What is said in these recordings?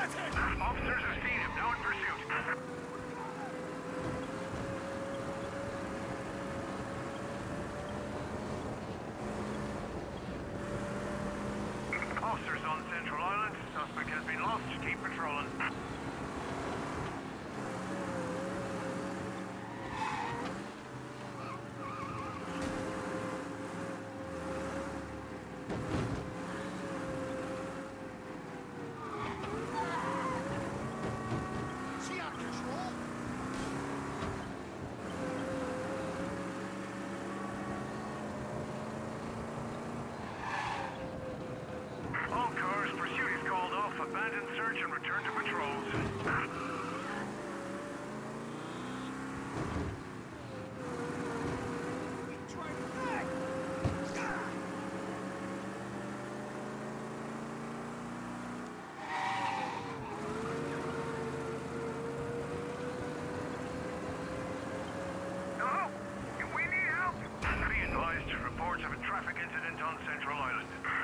Officers have seen him, now in pursuit. Officers on Central Island. Suspect has been lost. Keep patrolling. All cars, pursuit is called off. Abandon search and return to patrols. Hello? We need help. Be advised, reports of a traffic incident on Central Island.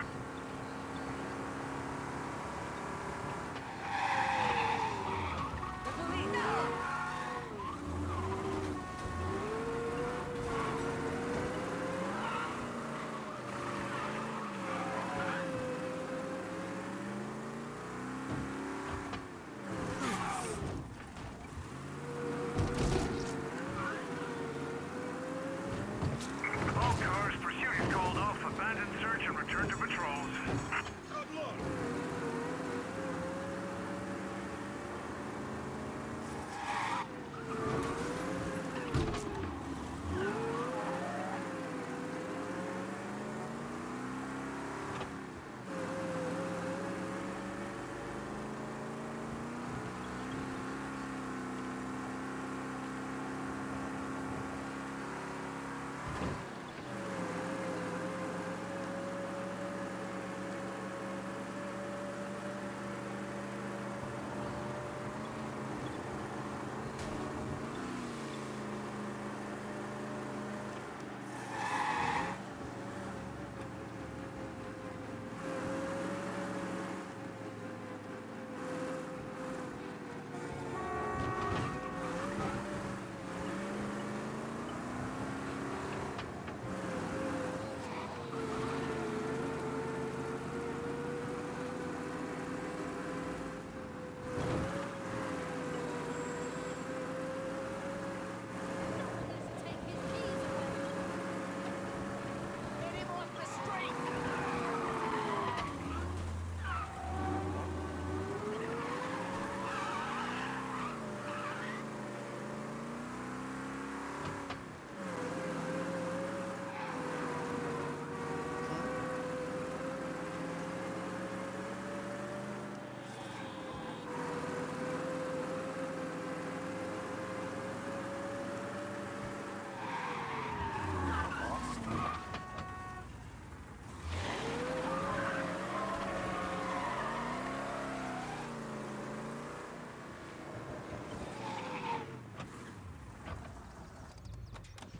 All cars, pursuit is called off. Abandon search and return to patrols. Good luck.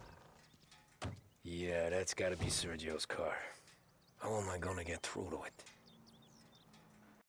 Yeah, that's gotta be Sergio's car. How am I gonna get through to it?